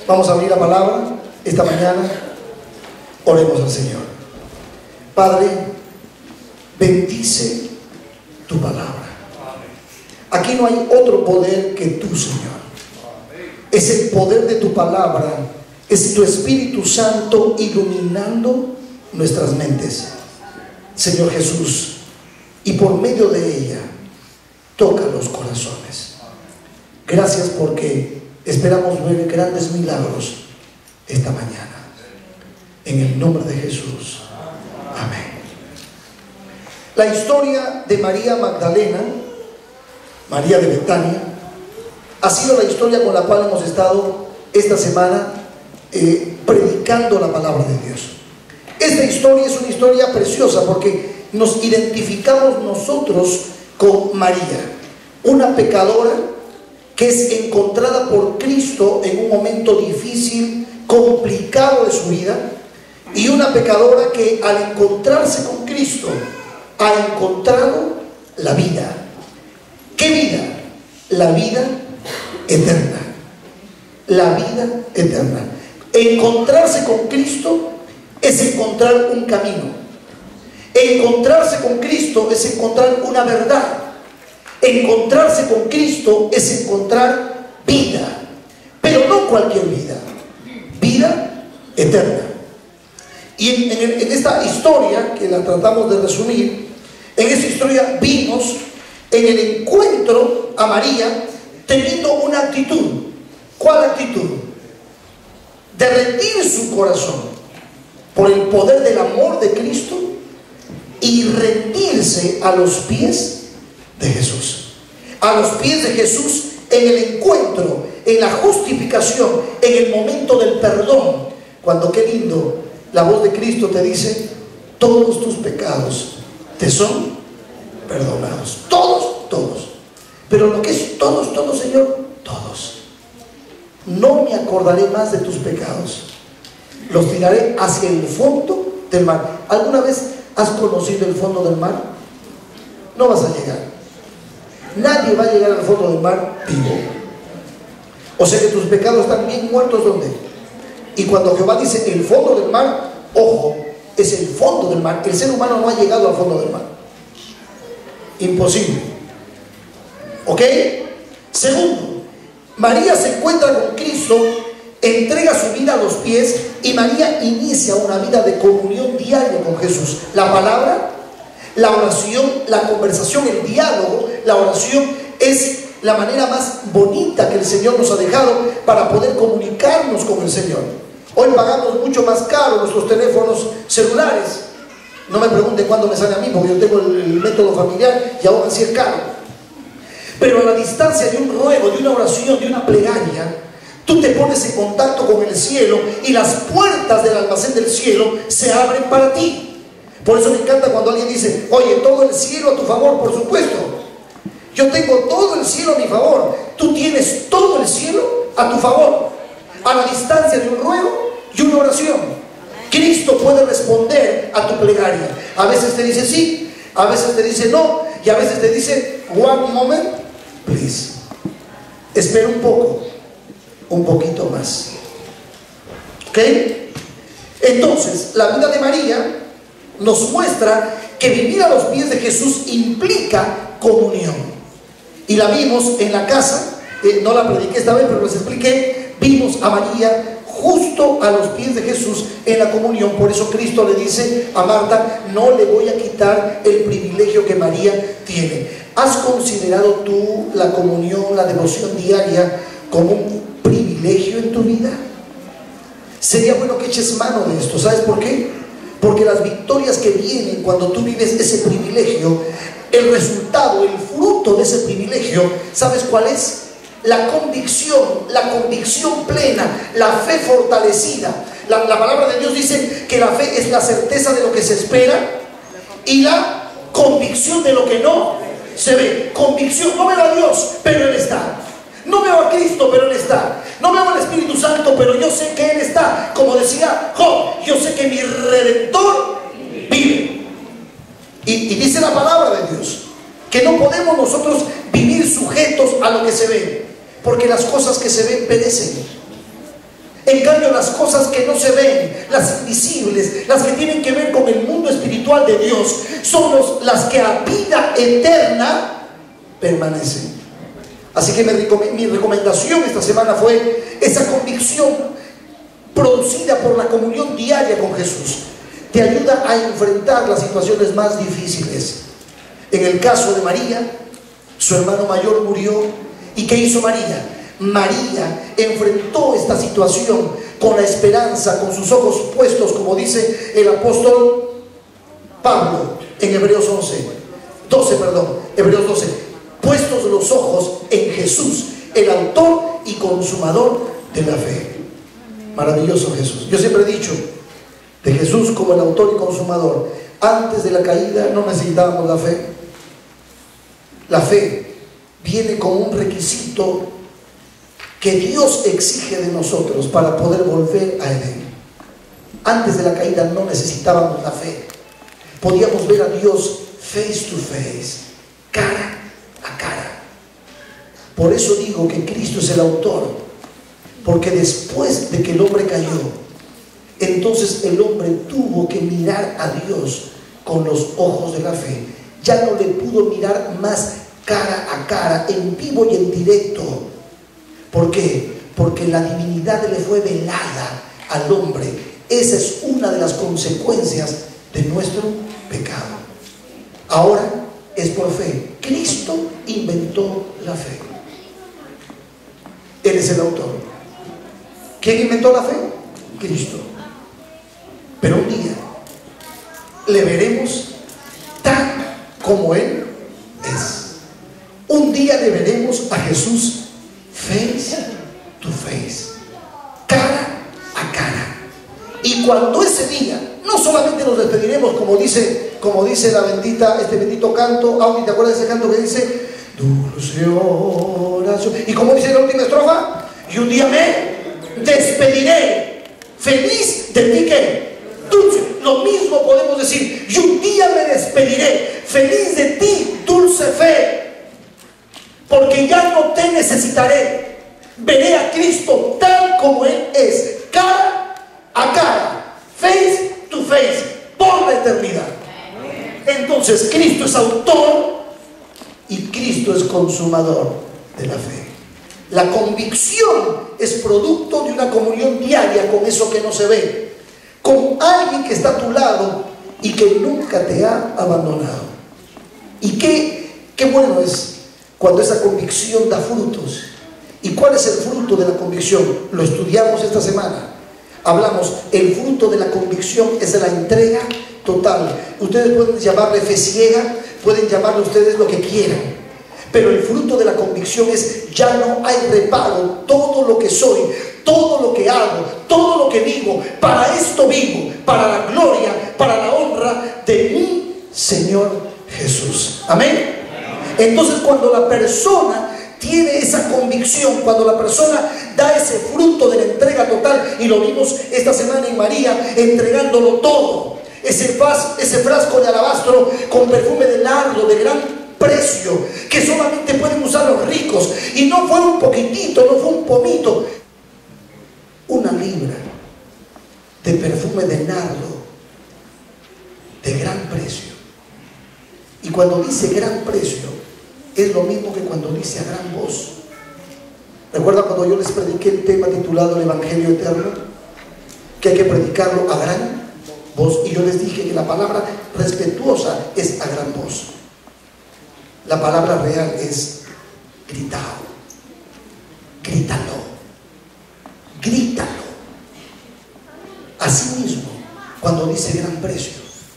Vamos a abrir la palabra esta mañana. Oremos al Señor. Padre, bendice tu palabra. Aquí no hay otro poder que tú, Señor. Es el poder de tu palabra, es tu Espíritu Santo iluminando nuestras mentes, Señor Jesús, y por medio de ella toca los corazones. Gracias porque esperamos ver grandes milagros esta mañana. En el nombre de Jesús. Amén. La historia de María Magdalena, María de Betania, ha sido la historia con la cual hemos estado esta semana predicando la palabra de Dios. Esta historia es una historia preciosa porque nos identificamos nosotros con María, una pecadora que es encontrada por Cristo en un momento difícil, complicado de su vida, y una pecadora que al encontrarse con Cristo ha encontrado la vida. ¿Qué vida? La vida eterna. La vida eterna. Encontrarse con Cristo es encontrar un camino. Encontrarse con Cristo es encontrar una verdad. Encontrarse con Cristo es encontrar vida, pero no cualquier vida, vida eterna. Y en esta historia, que la tratamos de resumir, en esta historia vimos en el encuentro a María teniendo una actitud. ¿Cuál actitud? De rendir su corazón por el poder del amor de Cristo y rendirse a los pies de Jesús. A los pies de Jesús en el encuentro, en la justificación, en el momento del perdón. Cuando, qué lindo, la voz de Cristo te dice: todos tus pecados te son perdonados. Todos, todos. Pero lo que es todos, todos, Señor, todos. No me acordaré más de tus pecados. Los tiraré hacia el fondo del mar. ¿Alguna vez has conocido el fondo del mar? No vas a llegar. Nadie va a llegar al fondo del mar vivo. O sea que tus pecados están bien muertos. ¿Dónde? Y cuando Jehová dice el fondo del mar, ojo, es el fondo del mar. El ser humano no ha llegado al fondo del mar. Imposible. ¿Ok? Segundo, María se encuentra con Cristo, entrega su vida a los pies, y María inicia una vida de comunión diaria con Jesús. La palabra, la oración, la conversación, el diálogo. La oración es la manera más bonita que el Señor nos ha dejado para poder comunicarnos con el Señor. Hoy pagamos mucho más caro nuestros teléfonos celulares. No me pregunten cuándo me sale a mí, porque yo tengo el método familiar y aún así es caro. Pero a la distancia de un ruego, de una oración, de una plegaria, tú te pones en contacto con el cielo y las puertas del almacén del cielo se abren para ti. Por eso me encanta cuando alguien dice: oye, todo el cielo a tu favor. Por supuesto, yo tengo todo el cielo a mi favor. Tú tienes todo el cielo a tu favor, a la distancia de un ruego y una oración. Cristo puede responder a tu plegaria. A veces te dice sí, a veces te dice no, y a veces te dice: one moment, please. Espera un poco, un poquito más. ¿Ok? Entonces, la vida de María nos muestra que vivir a los pies de Jesús implica comunión. Y la vimos en la casa, no la prediqué esta vez, pero les expliqué. Vimos a María justo a los pies de Jesús en la comunión. Por eso Cristo le dice a Marta: no le voy a quitar el privilegio que María tiene. ¿Has considerado tú la comunión, la devoción diaria como un privilegio en tu vida? Sería bueno que eches mano de esto. ¿Sabes por qué? Porque las victorias que vienen cuando tú vives ese privilegio, el resultado, el fruto de ese privilegio, ¿sabes cuál es? La convicción plena, la fe fortalecida. La palabra de Dios dice que la fe es la certeza de lo que se espera y la convicción de lo que no se ve. Convicción: no veo a Dios, pero Él está. No veo a Cristo, pero Él está. No veo al Espíritu Santo, pero yo sé que Él está. Como decía Job, yo sé que mi Redentor vive. Y dice la palabra de Dios que no podemos nosotros vivir sujetos a lo que se ve, porque las cosas que se ven perecen. En cambio, las cosas que no se ven, las invisibles, las que tienen que ver con el mundo espiritual de Dios, son las que a vida eterna permanecen. Así que mi recomendación esta semana fue esa convicción producida por la comunión diaria con Jesús. Te ayuda a enfrentar las situaciones más difíciles. En el caso de María, su hermano mayor murió. ¿Y qué hizo María? María enfrentó esta situación con la esperanza, con sus ojos puestos, como dice el apóstol Pablo en Hebreos 12, puestos los ojos en Jesús, el autor y consumador de la fe. Maravilloso Jesús. Yo siempre he dicho de Jesús como el autor y consumador. Antes de la caída no necesitábamos la fe. La fe viene como un requisito que Dios exige de nosotros para poder volver a Edén. Antes de la caída no necesitábamos la fe. Podíamos ver a Dios face to face, cara a cara. Por eso digo que Cristo es el autor, porque después de que el hombre cayó, entonces el hombre tuvo que mirar a Dios con los ojos de la fe. Ya no le pudo mirar más cara a cara, en vivo y en directo. ¿Por qué? Porque la divinidad le fue velada al hombre. Esa es una de las consecuencias de nuestro pecado. Ahora es por fe. Cristo inventó la fe. Él es el autor. ¿Quién inventó la fe? Cristo. Pero un día le veremos tan como Él es. Un día le veremos a Jesús face to face, cara a cara. Y cuando ese día, no solamente nos despediremos, como dice la bendita, este bendito canto. Audi, ¿te acuerdas de ese canto que dice dulce oración? Y como dice la última estrofa, y un día me despediré feliz de ti que dulce. Lo mismo podemos decir, y un día me despediré feliz de ti, dulce fe, porque ya no te necesitaré. Veré a Cristo tal como Él es, cara a cara, face to face, por la eternidad. Entonces Cristo es autor y Cristo es consumador de la fe. La convicción es producto de una comunión diaria con eso que no se ve, con alguien que está a tu lado y que nunca te ha abandonado. Y qué bueno es cuando esa convicción da frutos. ¿Y cuál es el fruto de la convicción? Lo estudiamos esta semana. Hablamos, el fruto de la convicción es la entrega total. Ustedes pueden llamarle fe ciega, pueden llamarle ustedes lo que quieran, pero el fruto de la convicción es: ya no hay reparo. Todo lo que soy, todo lo que hago, todo lo que vivo, para esto vivo, para la gloria, para la honra de mi Señor Jesús. Amén. Entonces, cuando la persona tiene esa convicción, cuando la persona da ese fruto de la entrega total, y lo vimos esta semana en María, entregándolo todo, ese frasco de alabastro con perfume de nardo de gran precio, que solamente pueden usar los ricos, y no fue un poquitito, no fue un pomito, 1 libra de perfume de nardo de gran precio. Y cuando dice gran precio, es lo mismo que cuando dice a gran voz. ¿Recuerdan cuando yo les prediqué el tema titulado el Evangelio Eterno? Que hay que predicarlo a gran voz. Y yo les dije que la palabra respetuosa es a gran voz. La palabra real es gritado. Grítalo. Grítalo. Así mismo, cuando dice gran precio,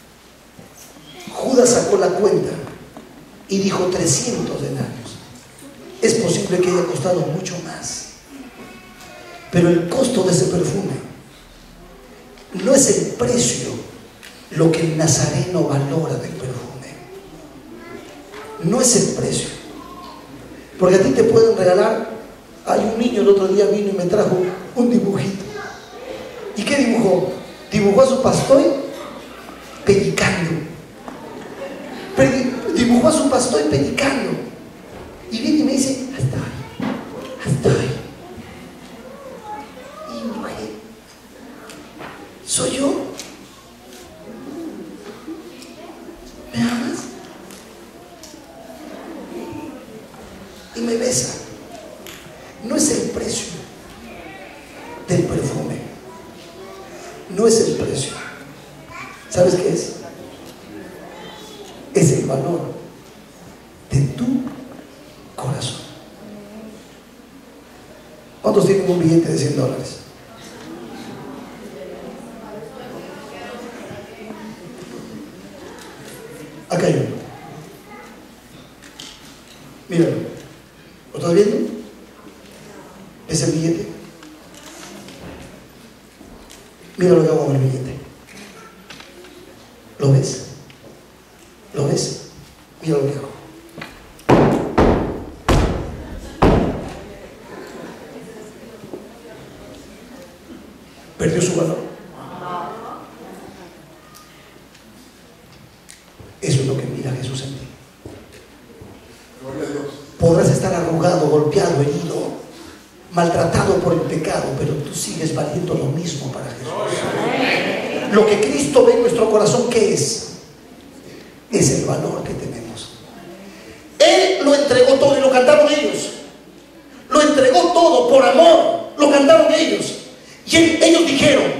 Judas sacó la cuenta y dijo 300 denarios. Es posible que haya costado mucho más, pero el costo de ese perfume no es el precio lo que el nazareno valora del perfume. No es el precio, porque a ti te pueden regalar. Hay un niño el otro día vino y me trajo un dibujito. ¿Y qué dibujó? Dibujó a su pastor predicando. Dibujó a su pastor predicando. Y viene y me dice: hasta ahí. Y mujer, ¿Soy yo? ¿Me amas? Y me besa. No es el precio del perfume, no es el precio. ¿Sabes qué es? Es el valor de tu corazón. ¿Cuántos tienen un billete de $100? Acá hay uno. Míralo. ¿Lo estás viendo? ¿Es el billete? Mira lo que hago con el billete. ¿Lo ves? ¿Lo ves? Mira lo que hago. ¿Perdió su valor? Eso es lo que mira Jesús en ti. Podrás estar arrugado, golpeado, herido, maltratado por el pecado, pero tú sigues valiendo lo mismo para Jesús. Lo que Cristo ve en nuestro corazón, ¿qué es? Es el valor que tenemos. Él lo entregó todo, y lo cantaron ellos. Lo entregó todo por amor, lo cantaron ellos. Y ellos dijeron,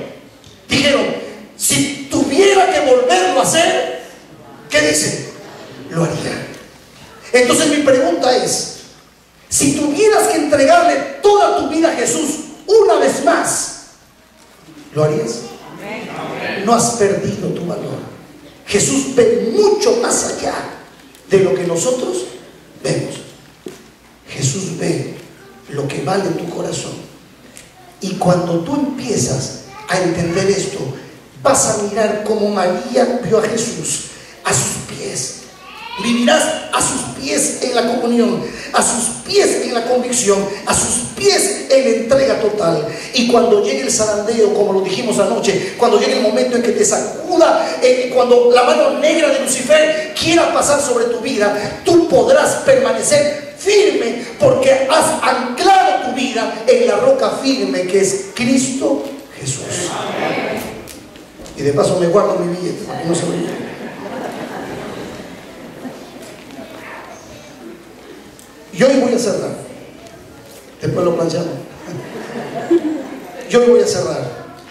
si tuviera que volverlo a hacer, ¿qué dicen? Lo haría. Entonces mi pregunta es, si tuvieras que entregarle toda tu vida a Jesús una vez más, ¿lo harías? No has perdido tu valor. Jesús ve mucho más allá de lo que nosotros vemos. Jesús ve lo que vale tu corazón. Y cuando tú empiezas a entender esto, vas a mirar como María vio a Jesús, a sus pies. Vivirás a sus pies en la comunión, a sus pies en la convicción, a sus pies en la entrega total. Y cuando llegue el zarandeo, como lo dijimos anoche, cuando llegue el momento en que te sacuda, cuando la mano negra de Lucifer quiera pasar sobre tu vida, tú podrás permanecer firme, porque has anclado tu vida en la roca firme que es Cristo Jesús. Y de paso me guardo mi billete para que no se me olvide. Y hoy voy a cerrar. Después lo planchamos. Yo hoy voy a cerrar.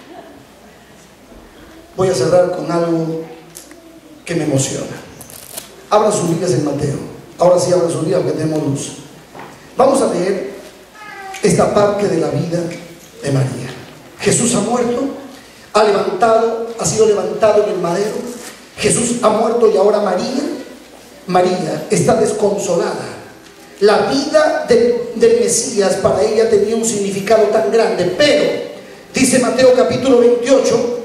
Voy a cerrar con algo que me emociona. Abran sus Biblias en Mateo. Ahora sí, abran sus Biblias porque tenemos luz. Vamos a leer esta parte de la vida de María. Jesús ha muerto, ha sido levantado en el madero. Jesús ha muerto y ahora María está desconsolada. La vida del Mesías para ella tenía un significado tan grande, pero dice Mateo capítulo 28,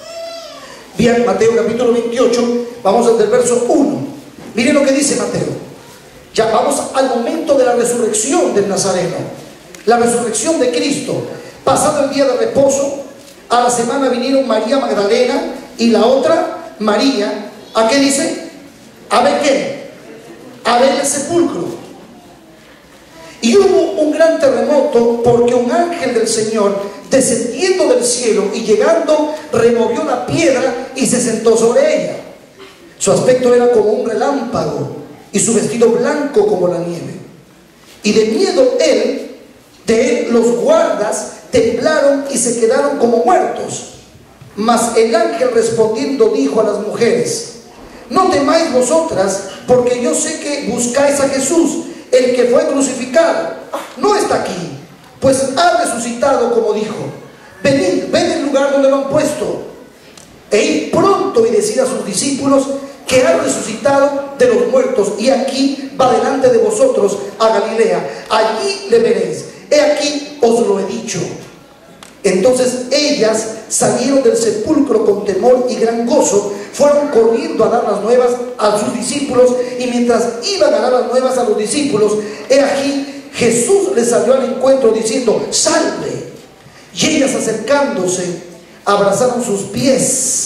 bien, Mateo capítulo 28, vamos al verso 1. Miren lo que dice Mateo. Ya vamos al momento de la resurrección del Nazareno, la resurrección de Cristo. Pasado el día de reposo, a la semana vinieron María Magdalena y la otra María. ¿A qué dice? A ver qué, a ver el sepulcro. Y hubo un gran terremoto, porque un ángel del Señor, descendiendo del cielo y llegando, removió la piedra y se sentó sobre ella. Su aspecto era como un relámpago y su vestido blanco como la nieve. Y de miedo de él los guardas temblaron y se quedaron como muertos. Mas el ángel respondiendo dijo a las mujeres: no temáis vosotras, porque yo sé que buscáis a Jesús, el que fue crucificado. No está aquí, pues ha resucitado como dijo. Venid, ved el lugar donde lo han puesto, e id pronto y decid a sus discípulos que ha resucitado de los muertos, y aquí va delante de vosotros a Galilea. Allí le veréis. He aquí os lo he dicho. Entonces ellas salieron del sepulcro con temor y gran gozo, fueron corriendo a dar las nuevas a sus discípulos, y mientras iban a dar las nuevas a los discípulos, he aquí Jesús les salió al encuentro diciendo: salve. Y ellas, acercándose, abrazaron sus pies.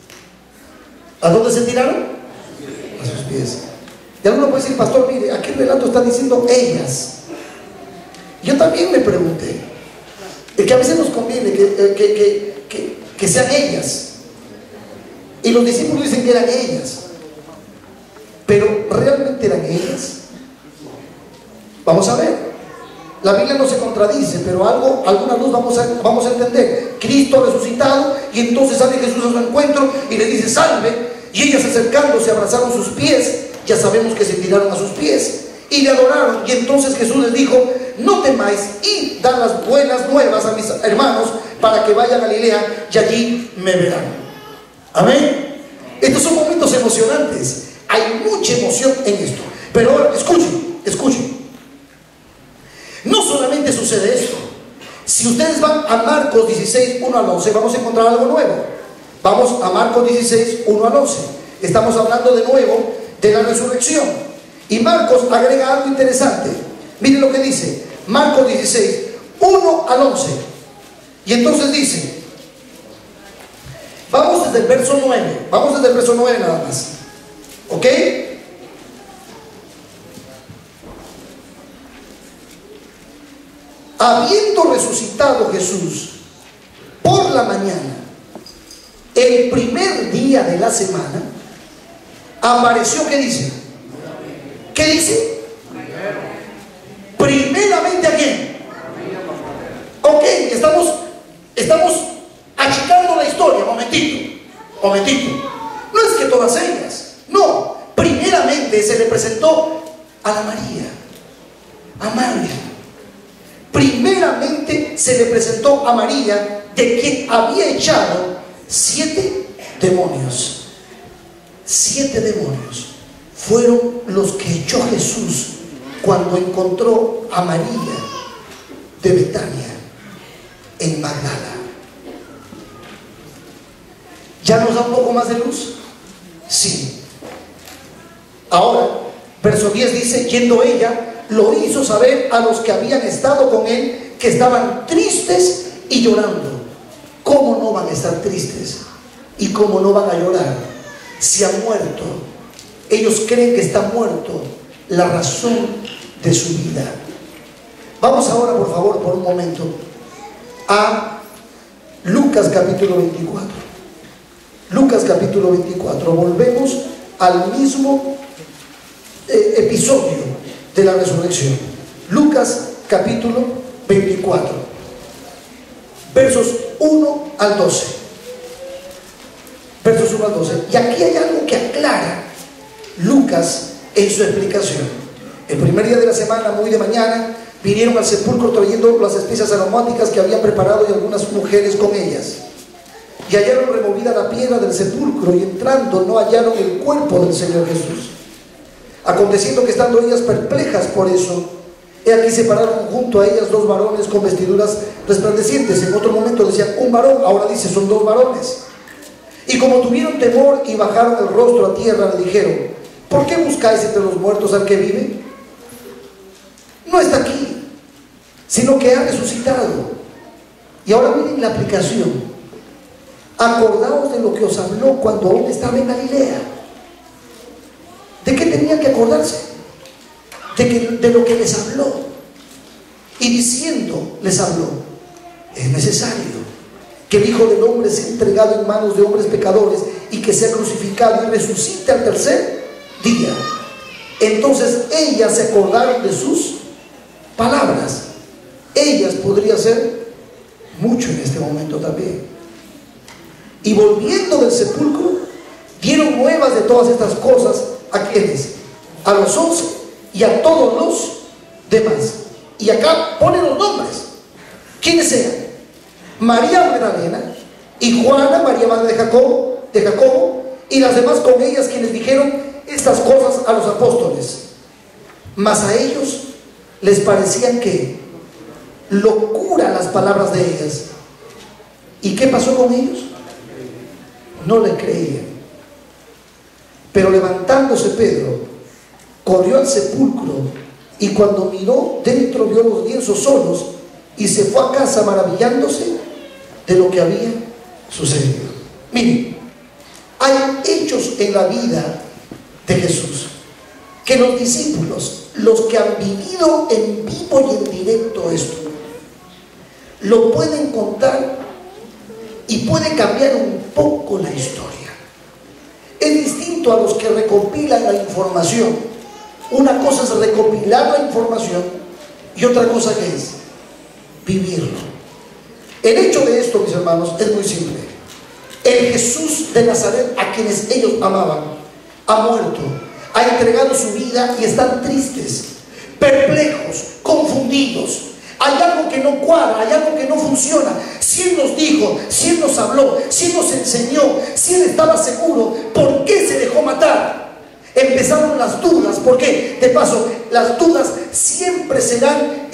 ¿A dónde se tiraron? A sus pies. Y alguno puede decir: pastor, mire, aquí el relato está diciendo ellas. Yo también me pregunté, que a veces nos conviene que que sean ellas. Y los discípulos dicen que eran ellas. Pero ¿realmente eran ellas? Vamos a ver. La Biblia no se contradice, pero alguna luz vamos a entender. Cristo ha resucitado y entonces sale Jesús a su encuentro y le dice salve, y ellas acercándose abrazaron sus pies, ya sabemos que se tiraron a sus pies y le adoraron. Y entonces Jesús les dijo: no temáis, y dan las buenas nuevas a mis hermanos para que vayan a Galilea y allí me verán. Amén. Estos son momentos emocionantes, hay mucha emoción en esto. Pero ahora escuchen. No solamente sucede esto. Si ustedes van a Marcos 16, 1 al 11, vamos a encontrar algo nuevo. Vamos a Marcos 16, 1 al 11. Estamos hablando de nuevo de la resurrección. Y Marcos agrega algo interesante. Miren lo que dice Marcos 16, 1 al 11. Y entonces dice, vamos desde el verso 9. Vamos desde el verso 9 nada más. ¿Ok? Habiendo resucitado Jesús por la mañana, el primer día de la semana, apareció, ¿qué dice? ¿Qué dice? Primeramente, ¿a quién? Ok, estamos achicando la historia, momentito. No es que todas ellas, no. Primeramente se le presentó a la María, a María. Primeramente se le presentó a María, de quien había echado 7 demonios. 7 demonios fueron los que echó Jesús cuando encontró a María de Betania en Magdala. ¿Ya nos da un poco más de luz? Sí. Ahora, verso 10 dice: yendo ella, lo hizo saber a los que habían estado con él, que estaban tristes y llorando. ¿Cómo no van a estar tristes? ¿Y cómo no van a llorar? Si ha muerto. Ellos creen que está muerto la razón de su vida. Vamos ahora, por favor, por un momento, a Lucas capítulo 24. Lucas capítulo 24. Volvemos al mismo episodio de la resurrección. Lucas capítulo 24, versos 1 al 12. Versos 1 al 12. Y aquí hay algo que aclara Lucas en su explicación. El primer día de la semana, muy de mañana, vinieron al sepulcro trayendo las especias aromáticas que habían preparado, y algunas mujeres con ellas. Y hallaron removida la piedra del sepulcro, y entrando no hallaron el cuerpo del Señor Jesús. Aconteciendo que estando ellas perplejas por eso, he aquí se pararon junto a ellas 2 varones con vestiduras resplandecientes. En otro momento decían un varón, ahora dice son 2 varones. Y como tuvieron temor y bajaron el rostro a tierra, le dijeron: ¿por qué buscáis entre los muertos al que vive? No está aquí, sino que ha resucitado. Y ahora miren la aplicación. Acordaos de lo que os habló cuando aún estaba en Galilea. ¿De qué tenían que acordarse? De lo que les habló. Y diciendo, les habló: es necesario que el Hijo del Hombre sea entregado en manos de hombres pecadores, y que sea crucificado y resucite al tercer día. Entonces ellas se acordaron de sus palabras. Ellas podría ser mucho en este momento también. Y volviendo del sepulcro, dieron nuevas de todas estas cosas a quienes, a los 11 y a todos los demás. Y acá ponen los nombres. ¿Quiénes sean? María Magdalena y Juana, María madre de Jacobo, y las demás con ellas, quienes dijeron estas cosas a los apóstoles. Mas a ellos les parecían que locura las palabras de ellas. ¿Y qué pasó con ellos? No le creían. Pero levantándose Pedro, corrió al sepulcro, y cuando miró dentro vio los lienzos solos, y se fue a casa maravillándose de lo que había sucedido. Miren, hay hechos en la vida de Jesús que los discípulos, los que han vivido en vivo y en directo esto, lo pueden contar y y puede cambiar un poco la historia. Es distinto a los que recopilan la información. Una cosa es recopilar la información y otra cosa que es vivirlo. El hecho de esto, mis hermanos, es muy simple. El Jesús de Nazaret, a quienes ellos amaban, ha muerto, ha entregado su vida y están tristes, perplejos, confundidos. Hay algo que no cuadra, hay algo que no funciona. Si Él nos dijo, si Él nos habló, si Él nos enseñó, si Él estaba seguro, ¿por qué se dejó matar? Empezaron las dudas, porque de paso las dudas siempre serán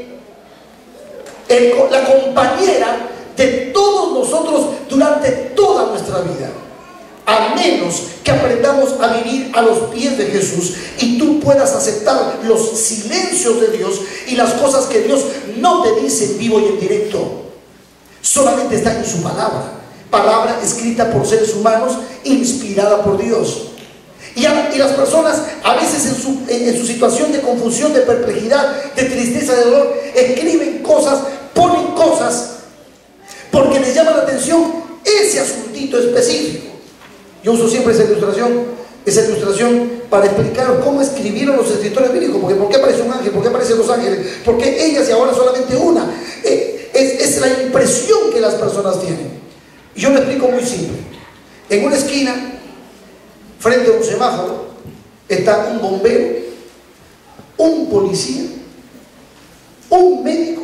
la compañera de todos nosotros durante toda nuestra vida, a menos que aprendamos a vivir a los pies de Jesús y tú puedas aceptar los silencios de Dios y las cosas que Dios no te dice en vivo y en directo. Solamente está en su palabra, palabra escrita por seres humanos, inspirada por Dios. Y las personas a veces en su situación de confusión, de perplejidad, de tristeza, de dolor, escriben cosas, ponen cosas porque les llama la atención ese asuntito específico. Yo uso siempre esa ilustración para explicar cómo escribieron los escritores bíblicos, porque ¿por qué aparece un ángel? ¿Por qué aparecen los ángeles? ¿Por qué ellas y ahora solamente una? Es la impresión que las personas tienen. Y yo lo explico muy simple. En una esquina, frente a un semáforo, está un bombero, un policía, un médico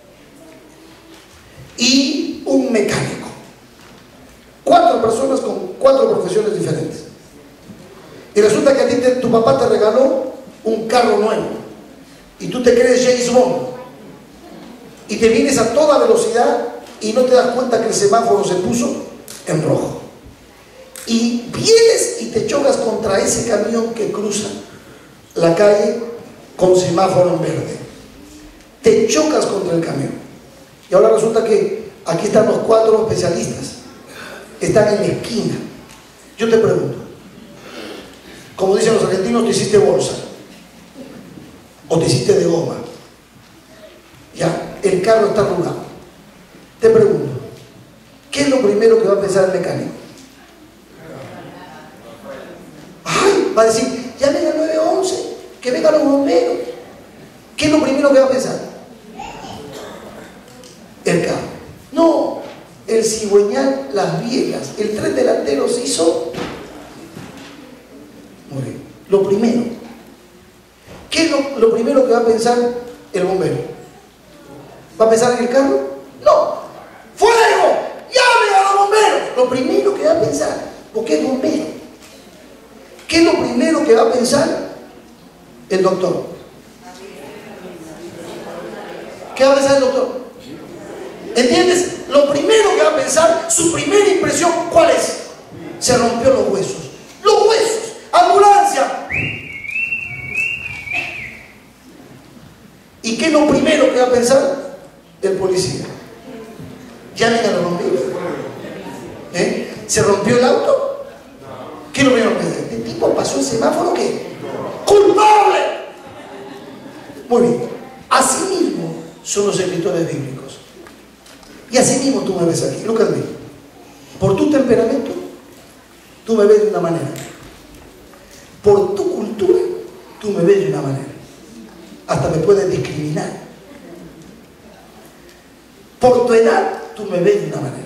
y un mecánico. 4 personas con 4 profesiones diferentes. Y resulta que a ti tu papá te regaló un carro nuevo y tú te crees James Bond y te vienes a toda velocidad y no te das cuenta que el semáforo se puso en rojo. Y vienes y te chocas contra ese camión que cruza la calle con semáforo en verde. Te chocas contra el camión. Y ahora resulta que aquí están los 4 especialistas. Están en la esquina. Yo te pregunto, como dicen los argentinos, ¿te hiciste bolsa? ¿O te hiciste de goma? Ya, el carro está arrugado. Te pregunto, ¿qué es lo primero que va a pensar el mecánico? Ay, va a decir, llamen al 911, que vengan los bomberos. ¿Qué es lo primero que va a pensar? El carro. No, el cigüeñal, las viejas, el tren delantero se hizo. Muy bien. Lo primero. ¿Qué es lo primero que va a pensar el bombero? ¿Va a pensar en el carro? No. ¡Fuego! ¡Llame a los bomberos! Lo primero que va a pensar, porque es bombero. ¿Qué es lo primero que va a pensar el doctor? ¿Qué va a pensar el doctor? ¿Entiendes? Lo primero que va a pensar, su primera impresión, ¿cuál es? Se rompió los huesos. ¡Los huesos! ¡Ambulancia! ¿Y qué es lo primero que va a pensar el policía? Llamen a los bomberos. ¿Se rompió el auto? ¿Qué es lo primero que piensa? ¿Este tipo pasó el semáforo? ¿Qué? ¡Culpable! Muy bien. Así mismo son los escritores bíblicos. Y así mismo tú me ves aquí. Lucas dijo, por tu temperamento, tú me ves de una manera. Por tu cultura, tú me ves de una manera. Hasta me puedes discriminar. Por tu edad, tú me ves de una manera.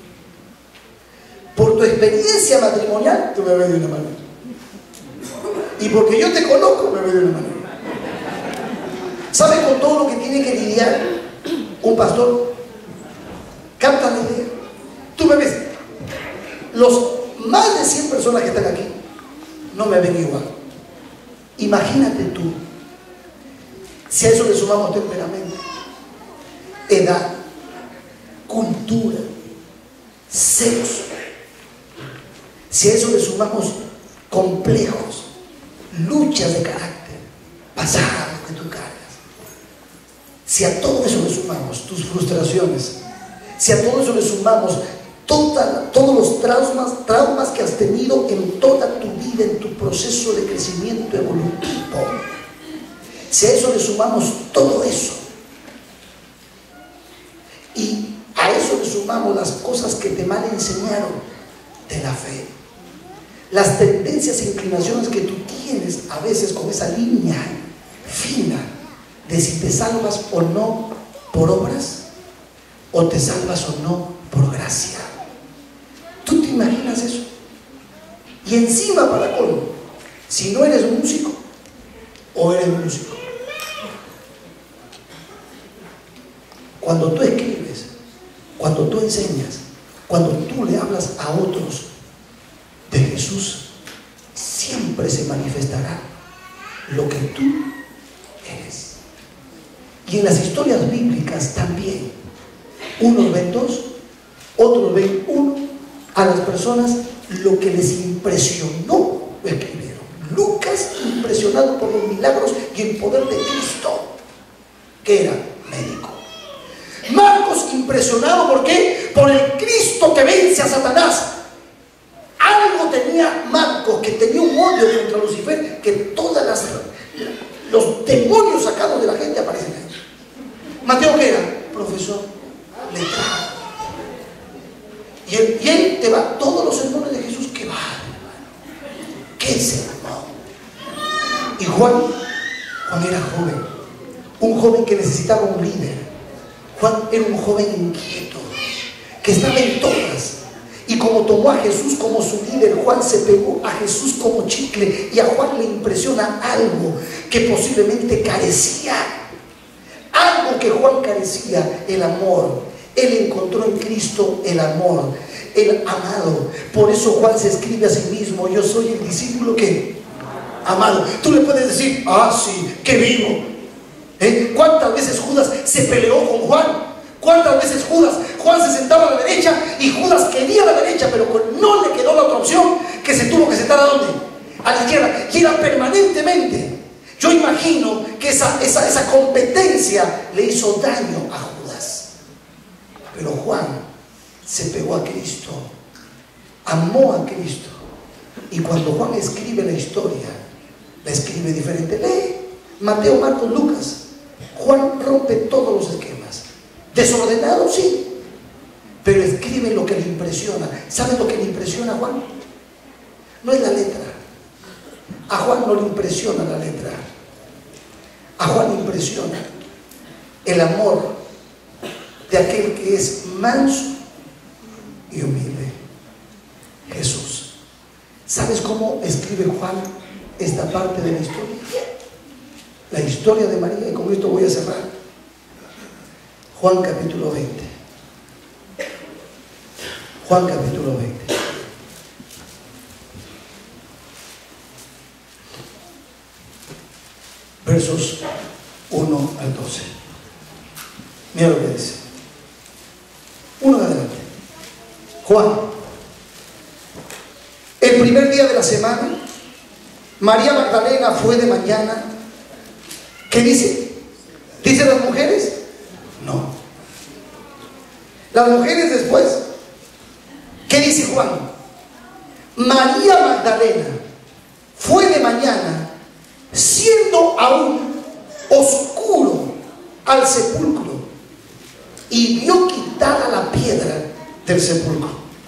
Por tu experiencia matrimonial, tú me ves de una manera. Y porque yo te conozco, me ves de una manera. ¿Sabes con todo lo que tiene que lidiar un pastor? ¿Captas la idea? Tú me ves. Los más de 100 personas que están aquí no me ven igual. Imagínate tú, si a eso le sumamos temperamento, edad, cultura, sexo, si a eso le sumamos complejos, luchas de carácter, pasados que tú cargas, si a todo eso le sumamos tus frustraciones, si a todo eso le sumamos todos los traumas que has tenido en toda tu vida, en tu proceso de crecimiento evolutivo, si a eso le sumamos todo eso, y a eso le sumamos hermano, las cosas que te mal enseñaron de la fe. Las tendencias e inclinaciones que tú tienes a veces con esa línea fina de si te salvas o no por obras, o te salvas o no por gracia. ¿Tú te imaginas eso? Y encima, para colmo, si no eres músico o eres músico, cuando tú escribes, cuando tú enseñas, cuando tú le hablas a otros de Jesús, siempre se manifestará lo que tú eres. Y en las historias bíblicas también, unos ven dos, otros ven uno. A las personas lo que les impresionó lo escribieron. Lucas, impresionado por los milagros y el poder de Cristo, que era médico. Marcos, impresionado, ¿por qué? Por el Cristo que vence a Satanás. Algo tenía Marcos, que tenía un odio contra Lucifer, que todos los demonios sacados de la gente aparecen ahí. Mateo, ¿qué era? Profesor, letrado. Y él te va todos los sermones de Jesús. ¡Qué va, hermano! ¡Qué sermón! Y Juan era joven, un joven que necesitaba un líder. Juan era un joven inquieto, que estaba en todas. Y como tomó a Jesús como su líder, Juan se pegó a Jesús como chicle. Y a Juan le impresiona algo que posiblemente carecía. Algo que Juan carecía, el amor. Él encontró en Cristo el amor, el amado. Por eso Juan se escribe a sí mismo: yo soy el discípulo que amado. Tú le puedes decir: ah, sí, qué vivo. ¿Cuántas veces Judas se peleó con Juan? ¿Cuántas veces Juan se sentaba a la derecha y Judas quería a la derecha, pero no le quedó la otra opción, que se tuvo que sentar ¿a dónde? A la izquierda. Y era permanentemente. Yo imagino que esa competencia le hizo daño a Judas. Pero Juan se pegó a Cristo, amó a Cristo. Y cuando Juan escribe la historia, la escribe diferente. Lee Mateo, Marcos, Lucas. Juan rompe todos los esquemas. Desordenado, sí, pero escribe lo que le impresiona. ¿Saben lo que le impresiona a Juan? No es la letra. A Juan no le impresiona la letra. A Juan le impresiona el amor de aquel que es manso y humilde, Jesús. ¿Sabes cómo escribe Juan esta parte de la historia? La historia de María, y con esto voy a cerrar. Juan capítulo 20. Juan capítulo 20. Versos 1 al 12. Mira lo que dice. Uno de adelante. Juan. El primer día de la semana, María Magdalena fue de mañana. ¿Qué dice? ¿Dice las mujeres? No. Las mujeres después. ¿Qué dice Juan? María Magdalena fue de mañana, siendo aún oscuro, al sepulcro, y vio quitada la piedra del sepulcro.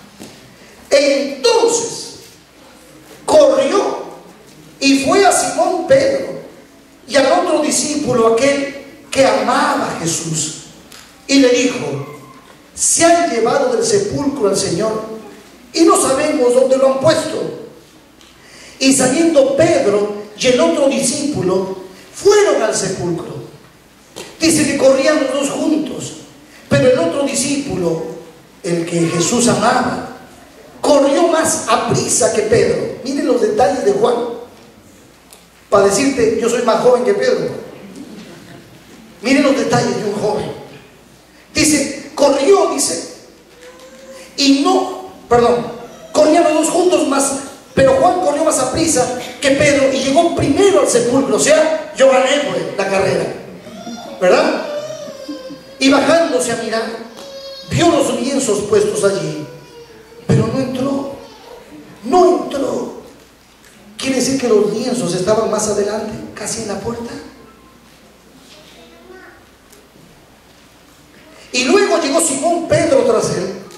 Entonces corrió y fue a Simón Pedro y al otro discípulo, aquel que amaba a Jesús, y le dijo: se han llevado del sepulcro al Señor y no sabemos dónde lo han puesto. Y saliendo Pedro y el otro discípulo fueron al sepulcro. Dice que corrían los dos juntos, pero el otro discípulo, el que Jesús amaba, corrió más aprisa que Pedro. Miren los detalles de Juan, para decirte: yo soy más joven que Pedro. Miren los detalles de un joven. Dice, corrió, dice, y no, perdón, corrían los dos juntos más, pero Juan corrió más aprisa que Pedro y llegó primero al sepulcro. O sea, yo gané pues la carrera, ¿verdad? Y bajándose a mirar, vio los lienzos puestos allí, pero no entró. No entró. Quiere decir que los lienzos estaban más adelante, casi en la puerta. Y luego llegó Simón Pedro tras él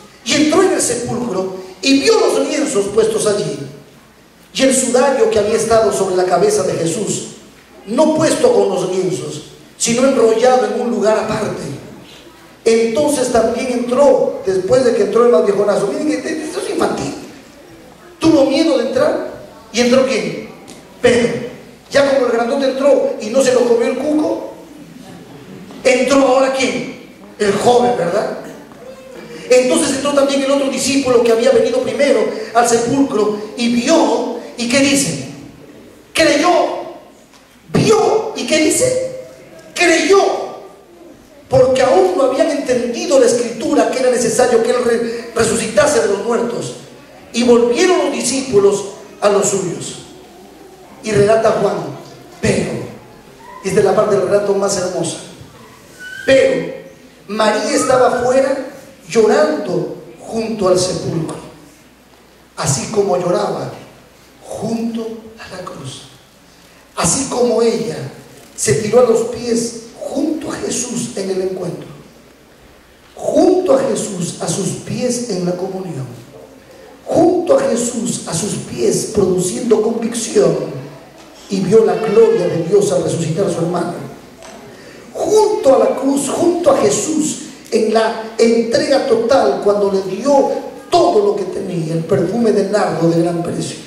sepulcro y vio los lienzos puestos allí, y el sudario que había estado sobre la cabeza de Jesús, no puesto con los lienzos, sino enrollado en un lugar aparte. Entonces también entró, después de que entró el más viejonazo. Miren que esto es infantil. Tuvo miedo de entrar, y entró ¿quién? Pedro. Ya como el grandote entró y no se lo comió el cuco, entró ahora ¿quién? El joven, ¿verdad? Entonces entró también el otro discípulo que había venido primero al sepulcro y vio, ¿y qué dice? Creyó. Vio, ¿y qué dice? Creyó, porque aún no habían entendido la escritura que era necesario que él resucitase de los muertos. Y volvieron los discípulos a los suyos. Y relata Juan, pero, es de la parte del relato más hermosa, pero María estaba afuera llorando junto al sepulcro, así como lloraba junto a la cruz. Así como ella se tiró a los pies junto a Jesús en el encuentro, junto a Jesús, a sus pies en la comunión, junto a Jesús, a sus pies produciendo convicción, y vio la gloria de Dios al resucitar a su hermano, junto a la cruz, junto a Jesús en la entrega total, cuando le dio todo lo que tenía, el perfume de nardo de gran precio.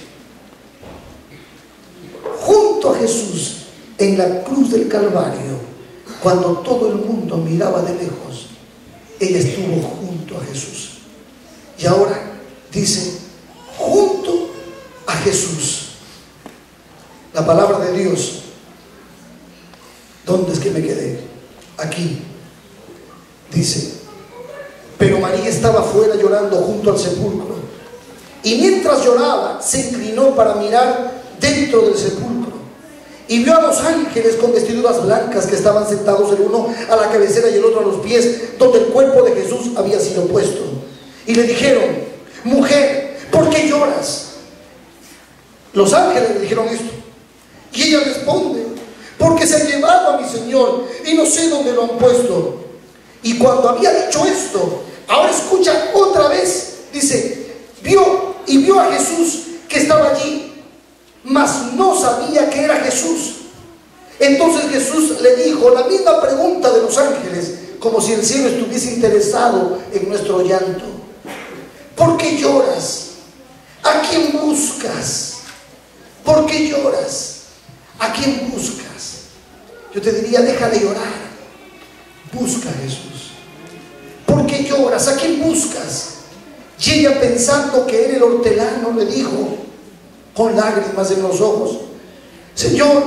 Junto a Jesús en la cruz del Calvario, cuando todo el mundo miraba de lejos, ella estuvo junto a Jesús. Y ahora dice, junto a Jesús. La palabra de Dios, ¿dónde es que me quedé? Aquí dice, pero María estaba afuera llorando junto al sepulcro, y mientras lloraba se inclinó para mirar dentro del sepulcro, y vio a los ángeles con vestiduras blancas que estaban sentados, el uno a la cabecera y el otro a los pies, donde el cuerpo de Jesús había sido puesto. Y le dijeron, mujer, ¿por qué lloras? Los ángeles le dijeron esto, y ella responde, porque se han llevado a mi Señor y no sé dónde lo han puesto. Y cuando había dicho esto, ahora escucha otra vez, dice, vio a Jesús que estaba allí, mas no sabía que era Jesús. Entonces Jesús le dijo la misma pregunta de los ángeles, como si el cielo estuviese interesado en nuestro llanto. ¿Por qué lloras? ¿A quién buscas? ¿Por qué lloras? ¿A quién buscas? Yo te diría, deja de llorar, busca a Jesús. ¿Por qué lloras? ¿A quién buscas? Y ella, pensando que era el hortelano, le dijo con lágrimas en los ojos, Señor,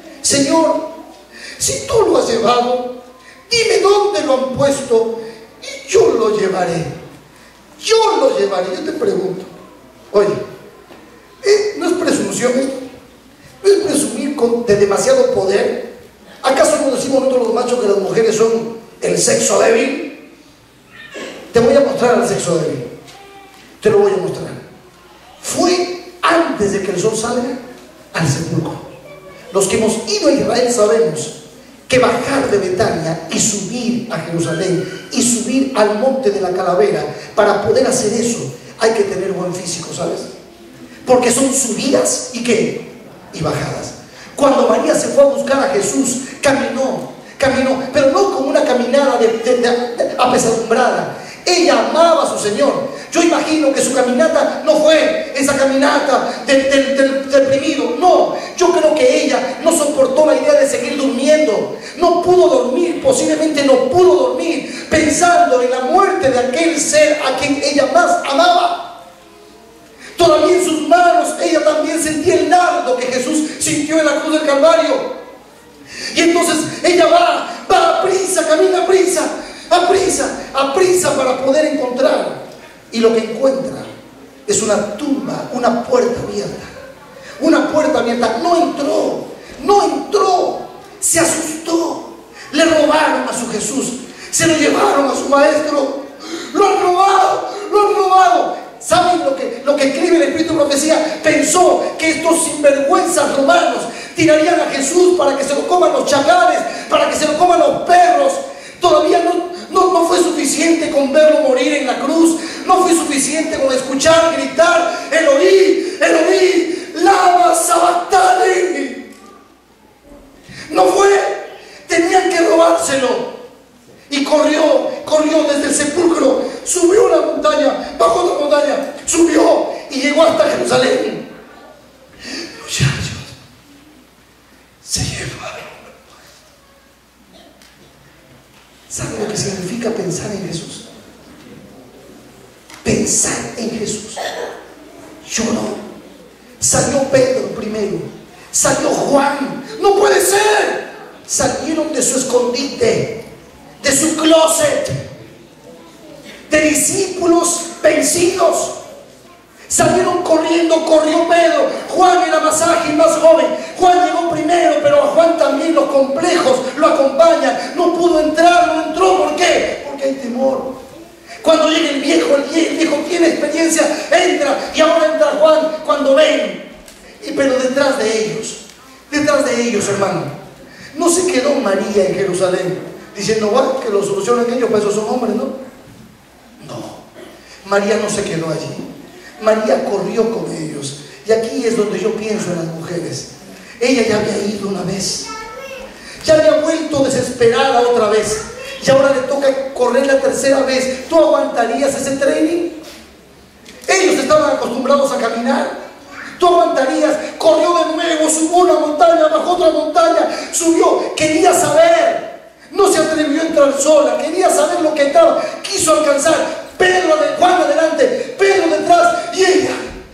si tú lo has llevado, dime dónde lo han puesto y yo lo llevaré. Yo te pregunto, oye, ¿no es presunción esto? ¿No es presumir de demasiado poder? ¿Acaso no decimos nosotros los machos que las mujeres son el sexo débil? Te voy a mostrar el sexo débil. Te lo voy a mostrar. Fue antes de que el sol salga al sepulcro. Los que hemos ido a Israel sabemos que bajar de Betania y subir a Jerusalén y subir al monte de la Calavera, para poder hacer eso hay que tener buen físico, ¿sabes? Porque son subidas y ¿qué? Y bajadas. Cuando María se fue a buscar a Jesús, caminó, pero no como una caminada apesadumbrada. Ella amaba a su Señor. Yo imagino que su caminata no fue esa caminata del deprimido. No, yo creo que ella no soportó la idea de seguir durmiendo. No pudo dormir, posiblemente no pudo dormir, pensando en la muerte de aquel ser a quien ella más amaba. Todavía en sus manos ella también sentía el nardo que Jesús sintió en la cruz del Calvario. Y entonces ella va a prisa, camina a prisa para poder encontrar. Y lo que encuentra es una tumba, una puerta abierta. Una puerta abierta. No entró, se asustó. Le robaron a su Jesús, se lo llevaron a su maestro. Lo han robado. ¿Saben lo que escribe el Espíritu de Profecía? Pensó que estos sinvergüenzas romanos tirarían a Jesús para que se lo coman los chacales, para que se lo coman los perros. Todavía no fue suficiente con verlo morir en la cruz. No fue suficiente suficiente con escuchar, gritar, Elohim, Elohim, lama sabactani. No fue, tenían que robárselo. Y corrió desde el sepulcro, subió una montaña, bajó otra montaña, subió y llegó hasta Jerusalén. Muchachos, se llevaron. ¿Saben lo que significa pensar en Jesús? Pensar en Jesús. Lloró. Salió Pedro primero. Salió Juan. No puede ser. Salieron de su escondite, de su closet, de discípulos vencidos. Salieron corriendo, corrió Pedro. Juan era más ágil, más joven. Juan llegó primero, pero a Juan también los complejos lo acompañan. No pudo entrar, no entró. ¿Por qué? Porque hay temor. Cuando llega el viejo tiene experiencia, entra. Y ahora entra Juan cuando ven. Pero detrás de ellos, hermano, no se quedó María en Jerusalén diciendo, bueno, que lo solucionen ellos, para eso son hombres, ¿no? No, María no se quedó allí. María corrió con ellos. Y aquí es donde yo pienso en las mujeres. Ella ya había ido una vez, ya había vuelto desesperada otra vez, y ahora le toca correr la tercera vez. ¿Tú aguantarías ese training? Ellos estaban acostumbrados a caminar. ¿Tú aguantarías? Corrió de nuevo, subió una montaña, bajó otra montaña, subió, quería saber. No se atrevió a entrar sola, quería saber lo que estaba, quiso alcanzar. Pedro, Juan adelante, Pedro detrás, y ella.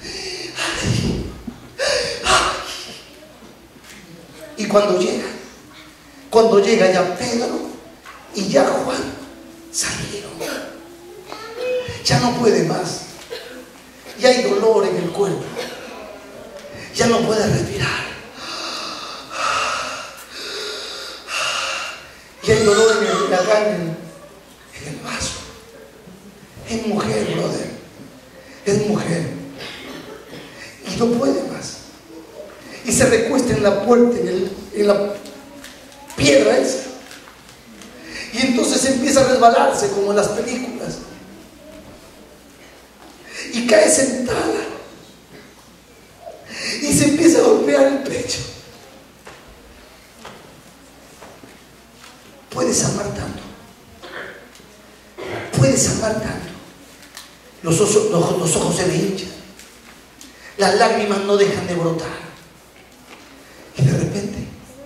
Y cuando llega ya Pedro y ya Juan salieron. Ya no puede más. Ya hay dolor en el cuerpo. Ya no puede respirar. Y hay dolor en la carne, en el vaso. Es mujer, brother. Es mujer. Y no puede más. Y se recuesta en la puerta, en la piedra esa. Y entonces empieza a resbalarse como en las películas. Y cae sentada. Y se empieza a golpear el pecho. Puedes amar tanto. Puedes amar tanto. Los ojos se le hinchan. Las lágrimas no dejan de brotar. Y de repente,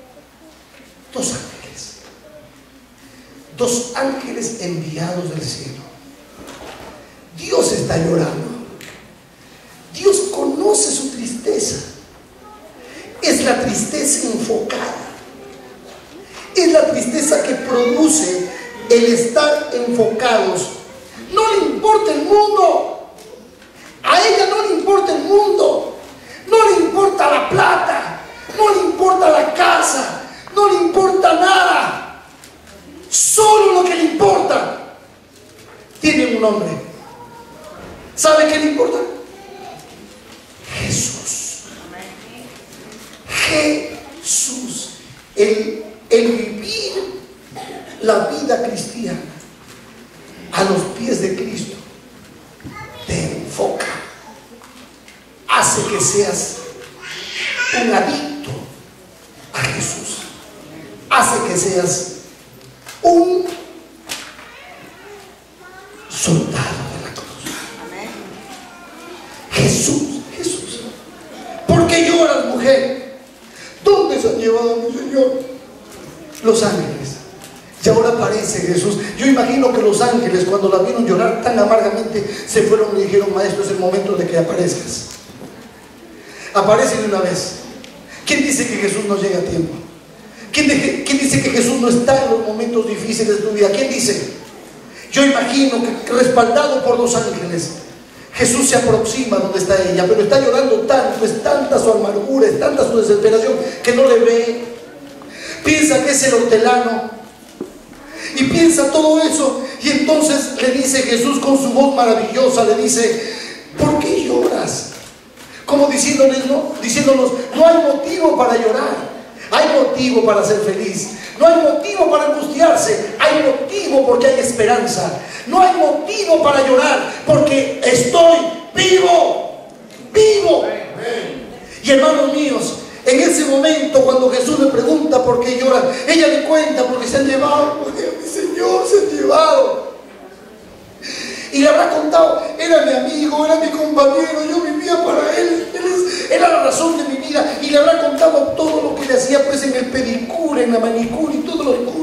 dos ángeles enviados del cielo. Dios está llorando. Dios conoce su tristeza. Es la tristeza enfocada. Es la tristeza que produce el estar enfocados. No le importa el mundo. A ella no le importa el mundo. No le importa la plata. No le importa la casa. No le importa nada. Solo lo que le importa. Tiene un nombre. ¿Sabe qué le importa? Jesús. Jesús. El vivir la vida cristiana a los pies de Cristo te enfoca, hace que seas un adicto a Jesús, hace que seas un soldado de la cruz. Jesús. ¿Por qué lloras, mujer? ¿Dónde se han llevado a mi Señor? Los ángeles. Y ahora aparece Jesús. Yo imagino que los ángeles, cuando la vieron llorar tan amargamente, se fueron y le dijeron, maestro, es el momento de que aparezcas. Aparece de una vez. ¿Quién dice que Jesús no llega a tiempo? ¿Quién dice que Jesús no está en los momentos difíciles de tu vida? ¿Quién dice? Yo imagino que respaldado por los ángeles, Jesús se aproxima donde está ella, pero está llorando tanto, es tanta su amargura, es tanta su desesperación, que no le ve. Piensa que es el hortelano y piensa todo eso, y entonces le dice Jesús con su voz maravillosa, le dice, ¿por qué lloras? Como diciéndonos, no hay motivo para llorar, hay motivo para ser feliz. No hay motivo para angustiarse, hay motivo porque hay esperanza. No hay motivo para llorar porque estoy habrá contado, era mi amigo, era mi compañero, yo vivía para él, era la razón de mi vida, y le habrá contado todo lo que le hacía pues en el pedicure, en la manicure y todo lo demás.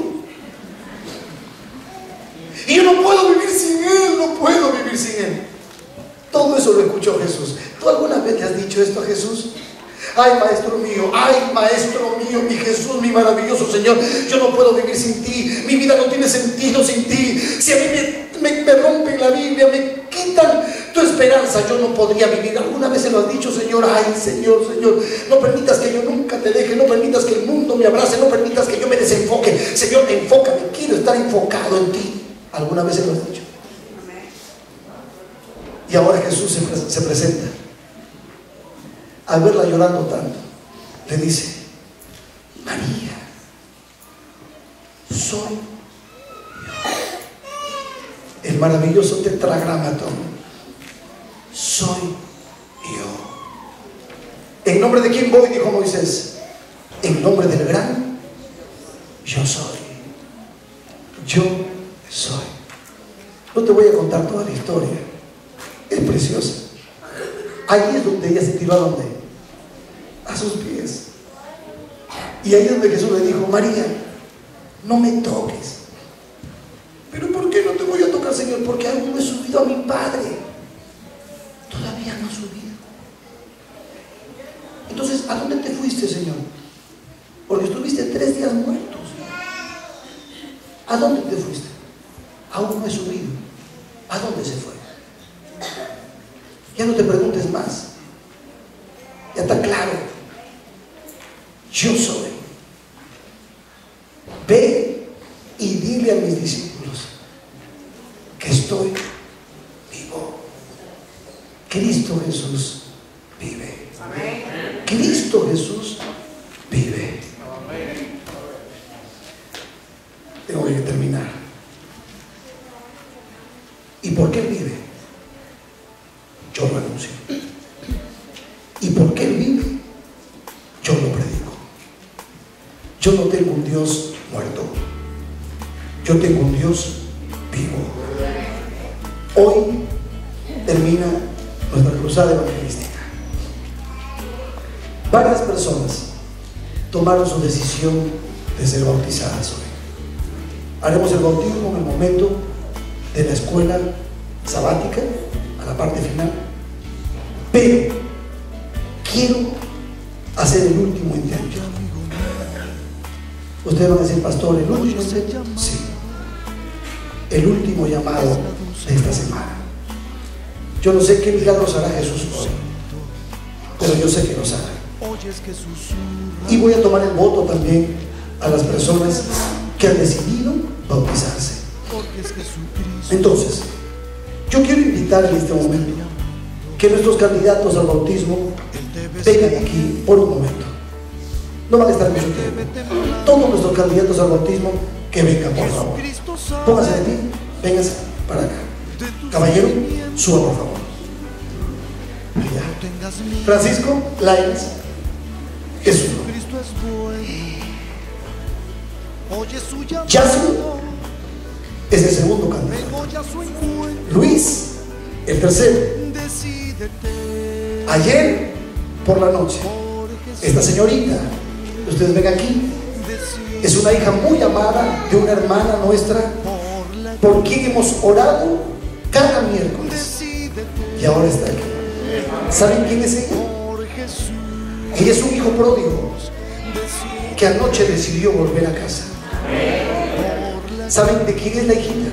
Y yo no puedo vivir sin él, no puedo vivir sin él. Todo eso lo escuchó Jesús. ¿Tú alguna vez le has dicho esto a Jesús? Ay, maestro mío, mi Jesús, mi maravilloso Señor, yo no puedo vivir sin ti, mi vida no tiene sentido sin ti. Si a mí me rompen la Biblia, me quitan tu esperanza, yo no podría vivir. ¿Alguna vez se lo has dicho, Señor? Ay, Señor, no permitas que yo nunca te deje, no permitas que el mundo me abrace, no permitas que yo me desenfoque. Señor, enfócame, quiero estar enfocado en ti. ¿Alguna vez se lo has dicho? Y ahora Jesús se presenta. Al verla llorando tanto, le dice: María, soy yo, el maravilloso tetragramatón, soy yo. ¿En nombre de quién voy?, dijo Moisés. En nombre del gran yo soy. Yo soy. No te voy a contar toda la historia, es preciosa. Ahí es donde ella se tiró, ¿a dónde? A sus pies. Y ahí es donde Jesús le dijo: María, no me toques. ¿Pero por qué no te voy a tocar, Señor? Porque aún no he subido a mi Padre. Todavía no he subido. Entonces, ¿a dónde te fuiste, Señor? Porque estuviste 3 días muertos. ¿A dónde te fuiste? Aún no he subido. ¿A dónde se fue? Ya no te preguntes más. Ya está claro. Yo soy. Ve y dile a mis discípulos que estoy vivo. Cristo Jesús vive. Amén. Cristo Jesús vive. Amén. Tengo que terminar. ¿Y por qué Él vive? Yo lo anuncio. ¿Y por qué Él vive? Yo lo predico. Yo no tengo un Dios muerto. Yo tengo un Dios vivo. Hoy termina nuestra cruzada evangelística. Varias personas tomaron su decisión de ser bautizadas hoy. Haremos el bautismo en el momento de la escuela sabática, a la parte final. Pero quiero hacer el último intento. Ustedes van a decir: pastor, ¿el último intento? Sí. El último llamado de esta semana. Yo no sé qué milagros hará Jesús hoy, pero yo sé que los hará. Y voy a tomar el voto también a las personas que han decidido bautizarse. Entonces, yo quiero invitar en este momento que nuestros candidatos al bautismo vengan aquí por un momento. No van a estar mucho tiempo. Todos nuestros candidatos al bautismo que vengan, por favor. Pónganse de pie, vénganse para acá. Caballero, suba por favor. Allá. Francisco Lainez es uno. Yasu es el segundo candidato. Luis, el tercero. Ayer por la noche, esta señorita, ustedes ven aquí, es una hija muy amada de una hermana nuestra por quien hemos orado cada miércoles, y ahora está aquí. ¿Saben quién es ella? Ella es un hijo pródigo que anoche decidió volver a casa. ¿Saben de quién es la hijita?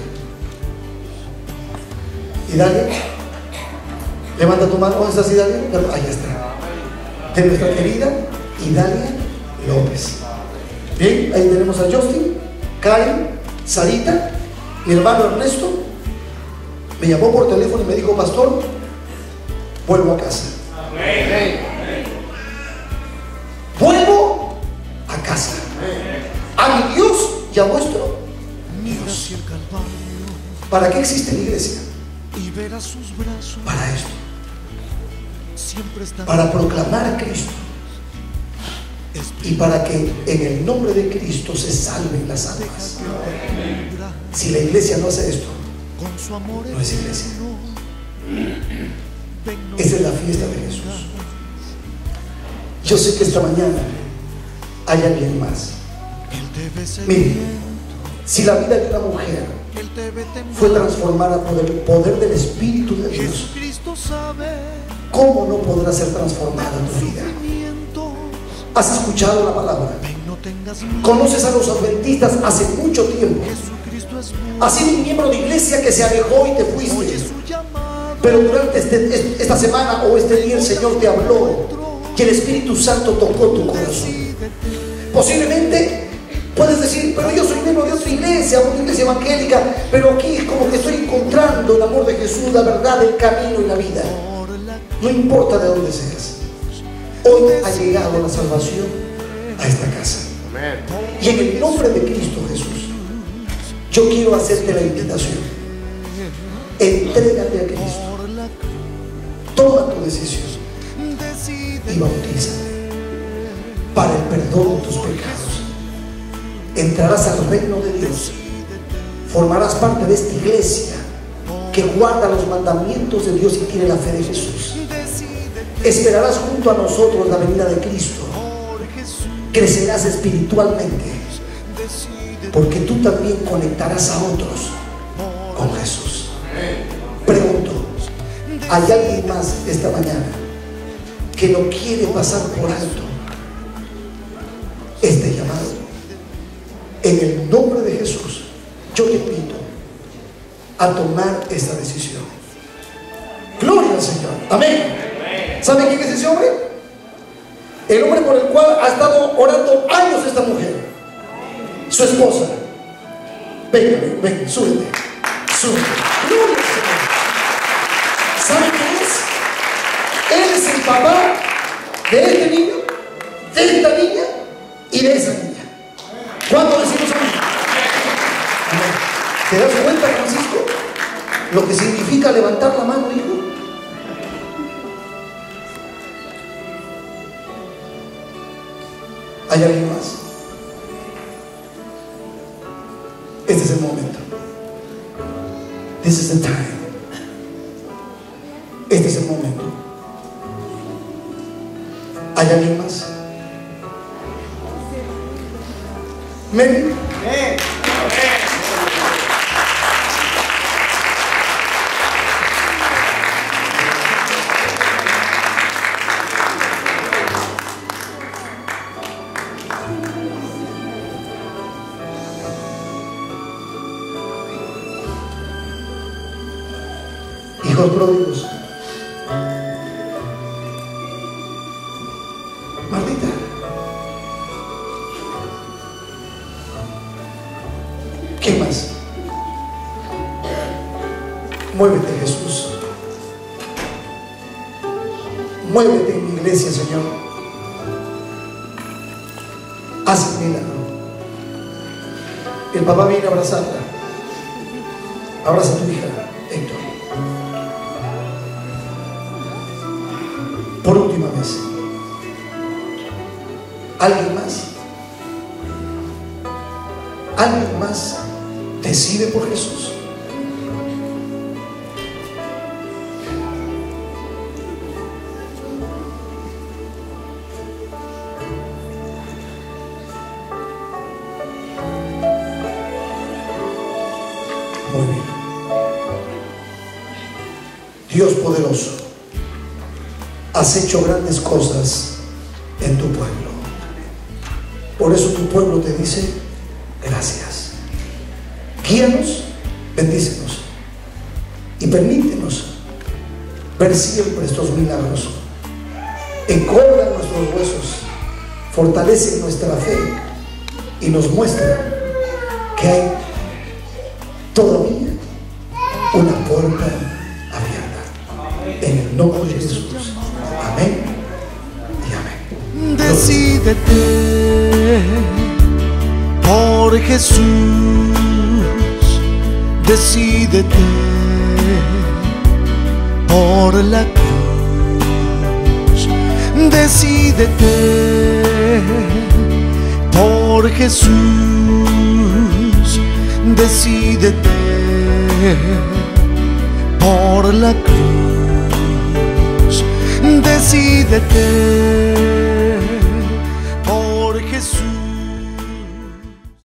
Idalia, levanta tu mano. ¿Dónde estás, Idalia? Ahí está. De nuestra querida Idalia López. Bien, ahí tenemos a Justin, Karen, Sarita, mi hermano Ernesto. Me llamó por teléfono y me dijo: pastor, vuelvo a casa. Vuelvo a casa. A mi Dios y a vuestro Dios. ¿Para qué existe la iglesia? Para esto. Para proclamar a Cristo y para que en el nombre de Cristo se salven las almas. Si la iglesia no hace esto, no es iglesia. Esa es la fiesta de Jesús. Yo sé que esta mañana hay alguien más. Mire, si la vida de una mujer fue transformada por el poder del Espíritu de Dios, ¿cómo no podrá ser transformada tu vida? ¿Has escuchado la palabra? ¿Conoces a los adventistas hace mucho tiempo? ¿Has sido un miembro de iglesia que se alejó y te fuiste? Pero durante esta semana o este día el Señor te habló y el Espíritu Santo tocó tu corazón. Posiblemente puedes decir, pero yo soy miembro de otra iglesia, una iglesia evangélica, pero aquí como que estoy encontrando el amor de Jesús, la verdad, el camino y la vida. No importa de dónde seas, hoy ha llegado la salvación a esta casa. Y en el nombre de Cristo Jesús, yo quiero hacerte la invitación. Entrégate a Cristo. Toma tu decisión y bautízate para el perdón de tus pecados. Entrarás al reino de Dios. Formarás parte de esta iglesia que guarda los mandamientos de Dios y tiene la fe de Jesús. Esperarás junto a nosotros la venida de Cristo. Crecerás espiritualmente, porque tú también conectarás a otros con Jesús. Pregunto, ¿hay alguien más esta mañana que no quiere pasar por alto este llamado? En el nombre de Jesús, yo te invito a tomar esta decisión. Gloria al Señor. Amén. ¿Sabe quién es ese hombre? El hombre por el cual ha estado orando años esta mujer, su esposa. Venga, ven, súbete. Gloria al Señor. ¿Sabe quién es? Él es el papá de este niño, de esta niña y de esa niña. ¿Cuánto decimos amén? ¿Te das cuenta, Francisco, lo que significa levantar la mano, hijo? ¿Hay alguien más? Este es el momento. This is the time. Este es el momento. ¿Hay alguien más? Mary. Hijos pródigos. Martita. ¿Qué más? Muévete, Jesús. Muévete en mi iglesia, Señor. Haz el milagro. El papá viene a abrazarla. Abraza a tu hija, Héctor. Por última vez. ¿Alguien más? ¿Alguien más decide por Jesús? Muy bien. Dios poderoso, has hecho grandes cosas en tu pueblo. Por eso tu pueblo te dice gracias. Guíanos, bendícenos y permítenos ver siempre estos milagros. Engorda nuestros huesos, fortalece nuestra fe y nos muestra que hay todavía una puerta abierta. En el nombre de Jesús. Amén y amén. Decídete por Jesús, decídete por la cruz, decídete por Jesús, decídete por la cruz. Decídete por Jesús.